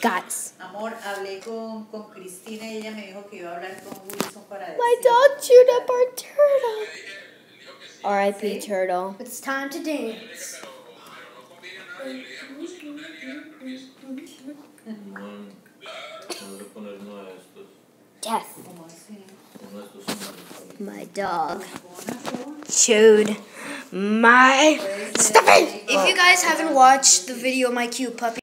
Guys. Amor, hablé con Cristina y ella me dijo que iba a hablar con Wilson para decir. My dog chewed up our turtle. R.I.P Turtle. It's time to dance. Death. My dog chewed my stuffing. If you guys haven't watched the video of my cute puppy,